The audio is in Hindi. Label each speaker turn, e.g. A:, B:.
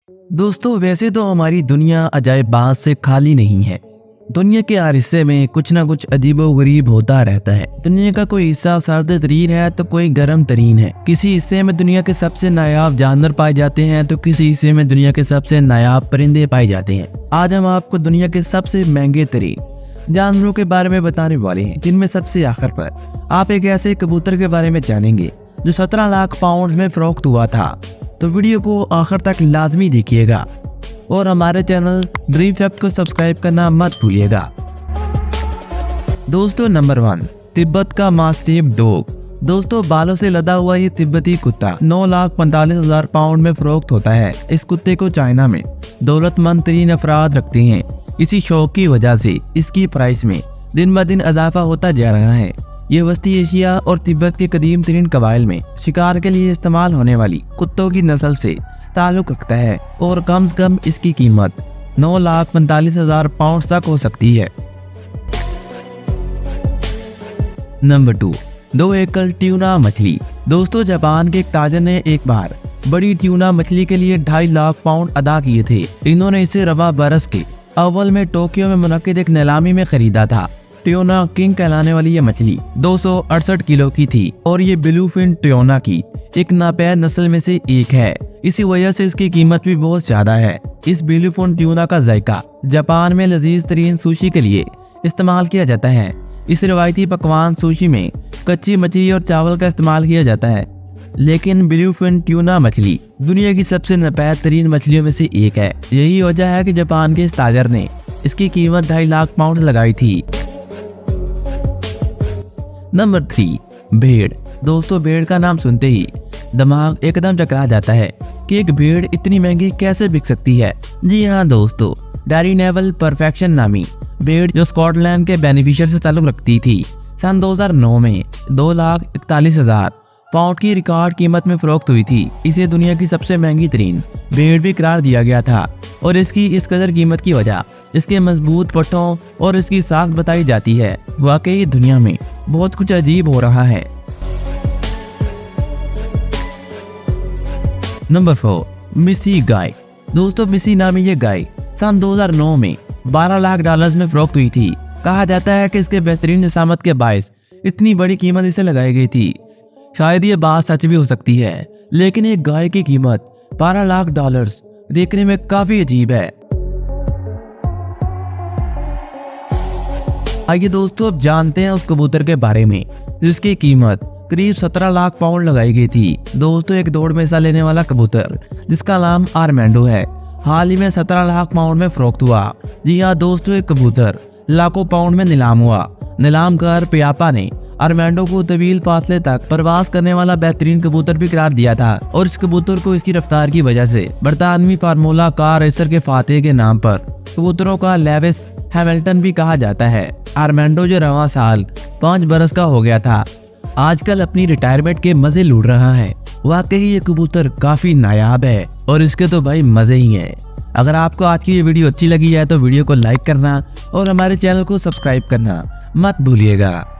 A: दोस्तों, वैसे तो हमारी दुनिया अजायबात से खाली नहीं है। दुनिया के हर हिस्से में कुछ ना कुछ अजीबोगरीब होता रहता है। दुनिया का कोई हिस्सा सर्द तरीन है तो कोई गर्म तरीन है। किसी हिस्से में दुनिया के सबसे नायाब जानवर पाए जाते हैं तो किसी हिस्से में दुनिया के सबसे नायाब परिंदे पाए जाते हैं। आज हम आपको दुनिया के सबसे महंगे तरीन जानवरों के बारे में बताने वाले हैं, जिनमें सबसे आखिर पर आप एक ऐसे कबूतर के बारे में जानेंगे जो 17 लाख पाउंड में फरोख्त हुआ था। तो वीडियो को आखिर तक लाजमी देखिएगा और हमारे चैनल ड्रीम फैक्ट को सब्सक्राइब करना मत भूलिएगा। दोस्तों, नंबर 1, तिब्बत का मास्टिफ डॉग। दोस्तों, बालों से लदा हुआ ये तिब्बती कुत्ता 9,45,000 पाउंड में फरोख्त होता है। इस कुत्ते को चाइना में दौलतमंद तरीन अफराद रखते हैं। इसी शौक की वजह से इसकी प्राइस में दिन ब दिन इजाफा होता जा रहा है। ये वस्ती एशिया और तिब्बत के कदीम तरीन कबाइल में शिकार के लिए इस्तेमाल होने वाली कुत्तों की नस्ल से ताल्लुक रखता है और कम से कम इसकी कीमत 9,45,000 पाउंड तक हो सकती है। नंबर 2, 2 एकल ट्यूना मछली। दोस्तों, जापान के एक ताजर ने एक बार बड़ी ट्यूना मछली के लिए 2.5 लाख पाउंड अदा किए थे। इन्होंने इसे रवा बरस के अव्वल में टोक्यो में मुनक्किद एक नीलामी में खरीदा था। ट्यूना किंग कहलाने वाली ये मछली 268 किलो की थी और ये ब्लूफिन ट्यूना की एक नापैद नस्ल में से एक है। इसी वजह से इसकी कीमत भी बहुत ज्यादा है। इस ब्लूफिन ट्यूना का जायका जापान में लजीज तरीन सुशी के लिए इस्तेमाल किया जाता है। इस रिवायती पकवान सुशी में कच्ची मछली और चावल का इस्तेमाल किया जाता है। लेकिन ब्लूफिन ट्यूना मछली दुनिया की सबसे नापैद तरीन मछलियों में से एक है। यही वजह है कि जापान के इस ताजर ने इसकी कीमत 2.5 लाख पाउंड लगाई थी। नंबर 3, भेड़। दोस्तों, भेड़ का नाम सुनते ही दिमाग एकदम चकरा जाता है कि एक भेड़ इतनी महंगी कैसे बिक सकती है। जी हाँ दोस्तों, डेयरी नेवल परफेक्शन नामी भेड़ जो स्कॉटलैंड के बेनिफिशियर से ताल्लुक रखती थी, सन 2009 में 2,41,000 पाउंड की रिकॉर्ड कीमत में फरोख्त हुई थी। इसे दुनिया की सबसे महंगी तरीन भेड़ भी करार दिया गया था और इसकी इस कदर कीमत की वजह इसके मजबूत पट्टों और इसकी साख बताई जाती है। वाकई दुनिया में बहुत कुछ अजीब हो रहा है। नंबर 4, मिसी गाय। दोस्तों, मिसी नामी ये गाय सन 2009 में $12 लाख में फरोख्त हुई थी। कहा जाता है कि इसके बेहतरीन निसामत के बायस इतनी बड़ी कीमत इसे लगाई गई थी। शायद ये बात सच भी हो सकती है, लेकिन एक गाय की कीमत $12 लाख देखने में काफी अजीब है। आइए दोस्तों, अब जानते हैं उस कबूतर के बारे में जिसकी कीमत करीब 17 लाख पाउंड लगाई गई थी। दोस्तों, एक दौड़ में हिस्सा लेने वाला कबूतर जिसका नाम आर्मेंडो है, हाल ही में 17 लाख पाउंड में फरोख्त हुआ। जी हाँ दोस्तों, एक कबूतर लाखों पाउंड में नीलाम हुआ। नीलामकार पियापा ने आर्मेंडो को तवील फासले तक प्रवास करने वाला बेहतरीन कबूतर भी करार दिया था और इस कबूतर को इसकी रफ्तार की वजह से बरतानवी फार्मूला कार रेसर के फातेह के नाम पर कबूतरों का लेविस हैमिल्टन भी कहा जाता है। आर्मेंडो जो रवां साल 5 बरस का हो गया था, आजकल अपनी रिटायरमेंट के मजे लूट रहा है। वाकई ये कबूतर काफी नायाब है और इसके तो भाई मजे ही है। अगर आपको आज की ये वीडियो अच्छी लगी है तो वीडियो को लाइक करना और हमारे चैनल को सब्सक्राइब करना मत भूलिएगा।